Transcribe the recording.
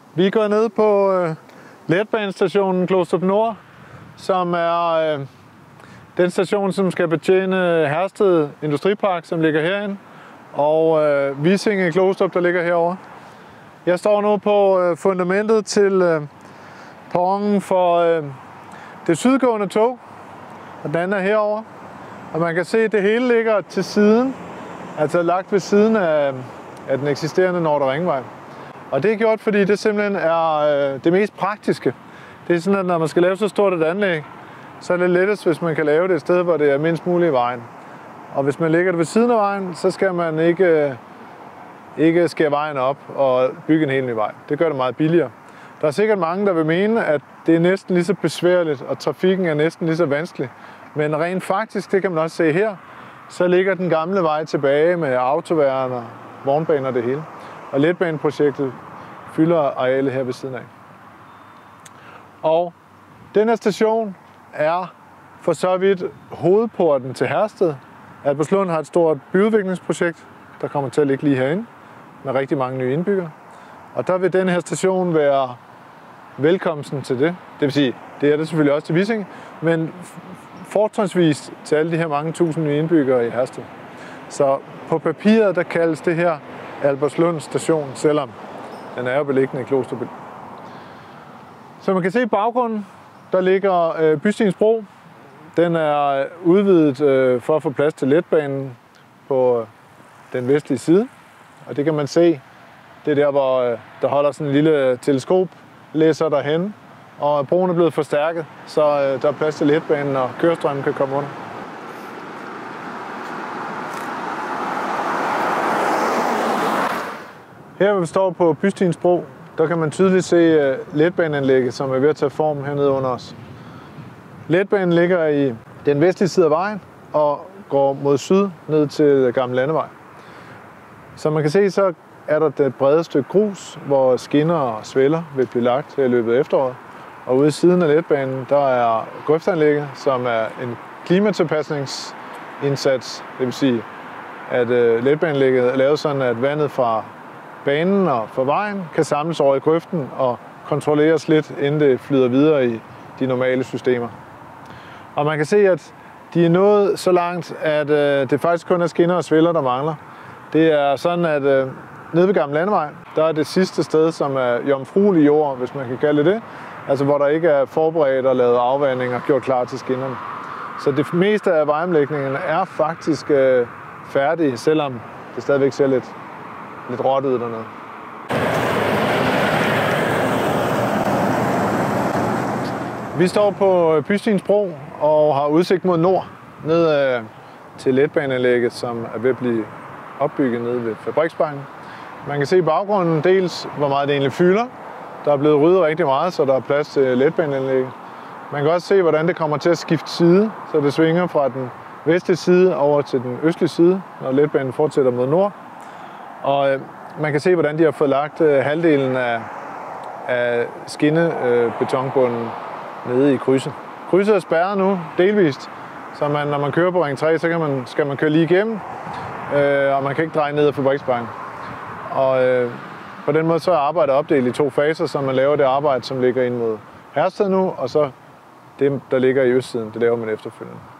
Vi er gået ned på letbanestationen Glostrup Nord, som er den station, som skal betjene Hersted Industripark, som ligger herinde, og Visinge Glostrup, der ligger herovre. Jeg står nu på fundamentet til perronen for det sydgående tog, og den er herovre. Og man kan se, at det hele ligger til siden, altså lagt ved siden af den eksisterende Nordre Ringvej. Og det er gjort, fordi det simpelthen er det mest praktiske. Det er sådan, at når man skal lave så stort et anlæg, så er det lettest, hvis man kan lave det et sted, hvor det er mindst muligt i vejen. Og hvis man lægger det ved siden af vejen, så skal man ikke skære vejen op og bygge en helt ny vej. Det gør det meget billigere. Der er sikkert mange, der vil mene, at det er næsten lige så besværligt, og trafikken er næsten lige så vanskelig. Men rent faktisk, det kan man også se her, så ligger den gamle vej tilbage med autoværn og vognbaner og det hele. Og letbaneprojektet fylder arealet her ved siden af. Og den her station er for så vidt hovedporten til Hersted. Albertslund har et stort byudviklingsprojekt, der kommer til at ligge lige herinde, med rigtig mange nye indbyggere. Og der vil den her station være velkomsten til det. Det vil sige, det er det selvfølgelig også til Visinge, men fortrinsvis til alle de her mange tusind nye indbyggere i Hersted. Så på papiret, der kaldes det her Albertslund station, selvom den er jo beliggende i Glostrup. Så man kan se i baggrunden, der ligger Bystiens Bro. Den er udvidet for at få plads til letbanen på den vestlige side. Og det kan man se, det er der, hvor der holder sådan en lille teleskoplæsser derhen. Og broen er blevet forstærket, så der er plads til letbanen, og kørestrømmen kan komme under. Her hvor vi står på Bystiens Bro, der kan man tydeligt se letbaneanlægget, som er ved at tage form hernede under os. Letbanen ligger i den vestlige side af vejen og går mod syd ned til Gamle Landevej. Som man kan se, så er der det brede stykke grus, hvor skinner og svælder vil blive lagt i løbet af efteråret. Og ude i siden af letbanen, der er grøftanlægget, som er en klimatilpasningsindsats. Det vil sige, at letbaneanlægget er lavet sådan, at vandet fra banen og fra vejen kan samles over i grøften og kontrolleres lidt, inden det flyder videre i de normale systemer. Og man kan se, at de er nået så langt, at det faktisk kun er skinner og svælder, der mangler. Det er sådan, at nede ved Gamle Landevej, der er det sidste sted, som er jomfruelig jord, hvis man kan kalde det. Altså hvor der ikke er forberedt og lavet afvanding og gjort klar til skinnerne. Så det meste af vejomlægningen er faktisk færdig, selvom det stadigvæk ser lidt råt ud dernede. Vi står på Bystiens Bro og har udsigt mod nord, ned til letbaneanlægget, som er ved at blive opbygget nede ved Fabriksbakken. Man kan se i baggrunden dels, hvor meget det egentlig fylder. Der er blevet ryddet rigtig meget, så der er plads til letbaneanlægget. Man kan også se, hvordan det kommer til at skifte side, så det svinger fra den vestlige side over til den østlige side, når letbanen fortsætter mod nord. Og man kan se, hvordan de har fået lagt halvdelen af skinnebetonbunden nede i krydset. Krydset er spærret nu, delvist, så når man kører på Ring 3, så skal man køre lige igennem, og man kan ikke dreje ned ad Fabriksbakken. Og på den måde så er arbejdet opdelt i 2 faser, så man laver det arbejde, som ligger ind mod Hersted nu, og så det, der ligger i østsiden, det laver man efterfølgende.